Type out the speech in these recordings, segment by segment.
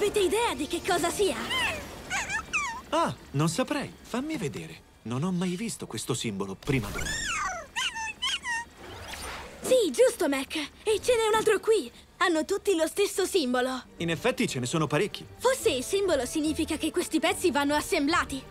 Avete idea di che cosa sia? Ah, non saprei. Fammi vedere. Non ho mai visto questo simbolo prima d'ora. Sì, giusto, Mac. E ce n'è un altro qui. Hanno tutti lo stesso simbolo. In effetti ce ne sono parecchi. Forse il simbolo significa che questi pezzi vanno assemblati.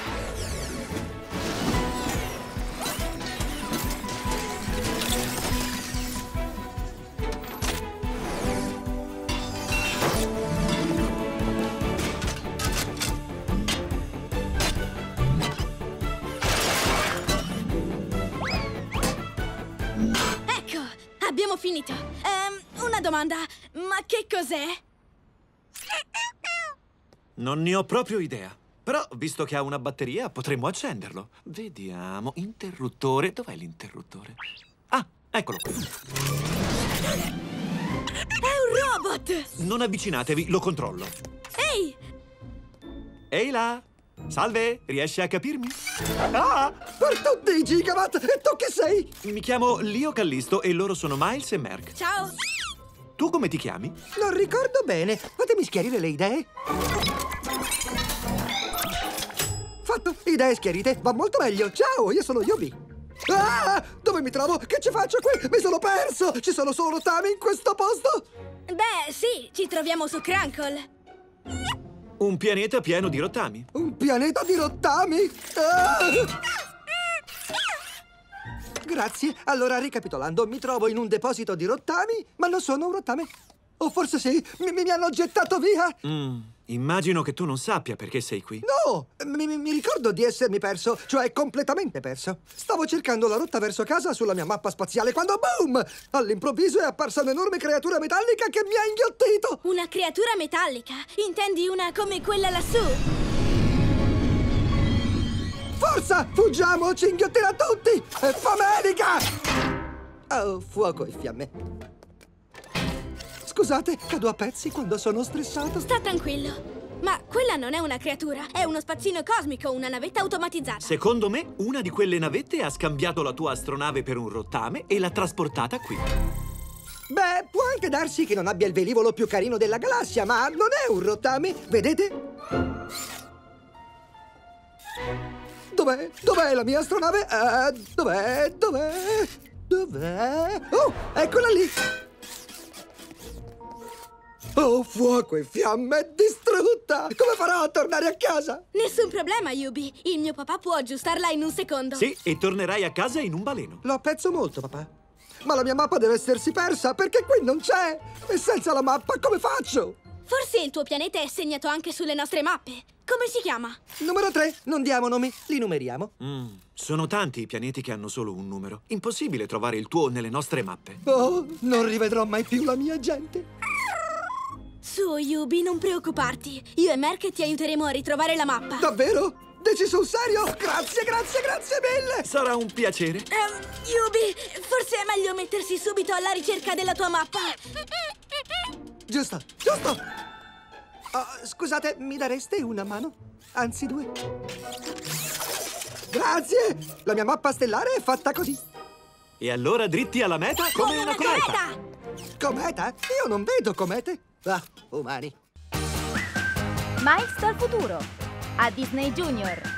Ecco, abbiamo finito. Una domanda. Ma che cos'è? Non ne ho proprio idea. Però, visto che ha una batteria, potremmo accenderlo. Vediamo. Interruttore. Dov'è l'interruttore? Ah, eccolo qui. È un robot! Non avvicinatevi, lo controllo. Ehi! Ehi là! Salve, riesci a capirmi? Ah! Per tutti i gigawatt! E tu chi sei? Mi chiamo Lio Callisto e loro sono Miles e Merc. Ciao! Tu come ti chiami? Non ricordo bene. Fatemi schiarire le idee. Fatto, idee schiarite. Va molto meglio. Ciao, io sono Yubi. Ah! Dove mi trovo? Che ci faccio qui? Mi sono perso! Ci sono solo rottami in questo posto? Beh, sì, ci troviamo su Crankle. Un pianeta pieno di rottami. Un pianeta di rottami? Ah! Grazie. Allora, ricapitolando, mi trovo in un deposito di rottami, ma non sono un rottame. O forse sì, mi hanno gettato via. Immagino che tu non sappia perché sei qui. No, mi ricordo di essermi perso, cioè completamente perso. Stavo cercando la rotta verso casa sulla mia mappa spaziale quando, boom! All'improvviso è apparsa un'enorme creatura metallica che mi ha inghiottito. Una creatura metallica? Intendi una come quella lassù? Forza, fuggiamo, ci inghiottirà tutti! È famelica! Oh, fuoco e fiamme. Scusate, cado a pezzi quando sono stressato. Sta tranquillo. Ma quella non è una creatura, è uno spazzino cosmico, una navetta automatizzata. Secondo me, una di quelle navette ha scambiato la tua astronave per un rottame e l'ha trasportata qui. Beh, può anche darsi che non abbia il velivolo più carino della galassia, ma non è un rottame, vedete? Dov'è? Dov'è la mia astronave? Dov'è? Dov'è? Dov'è? Oh, eccola lì! Oh, fuoco e fiamme, è distrutta! Come farò a tornare a casa? Nessun problema, Yubi. Il mio papà può aggiustarla in un secondo. Sì, e tornerai a casa in un baleno. Lo apprezzo molto, papà. Ma la mia mappa deve essersi persa, perché qui non c'è! E senza la mappa come faccio? Forse il tuo pianeta è segnato anche sulle nostre mappe. Come si chiama? Numero 3, non diamo nomi, li numeriamo. Sono tanti i pianeti che hanno solo un numero. Impossibile trovare il tuo nelle nostre mappe. Oh, non rivedrò mai più la mia gente. Su, Yubi, non preoccuparti. Io e Merc ti aiuteremo a ritrovare la mappa. Davvero? Dici sul serio? Grazie, grazie, grazie mille! Sarà un piacere. Yubi, forse è meglio mettersi subito alla ricerca della tua mappa. Giusto, giusto! Oh, scusate, mi dareste una mano? Anzi, due. Grazie! La mia mappa stellare è fatta così. E allora dritti alla meta come una cometa. Cometa? Io non vedo comete. Ah, umani. Miles dal futuro a Disney Junior.